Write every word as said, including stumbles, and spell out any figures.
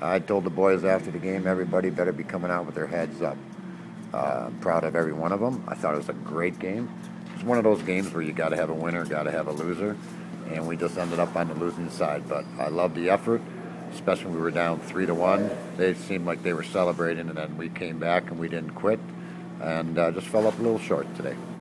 I told the boys after the game, everybody better be coming out with their heads up. Uh, I'm proud of every one of them. I thought it was a great game. It's one of those games where you got to have a winner, got to have a loser, and we just ended up on the losing side. But I love the effort, especially when we were down three to one. They seemed like they were celebrating, and then we came back and we didn't quit, and uh, just fell up a little short today.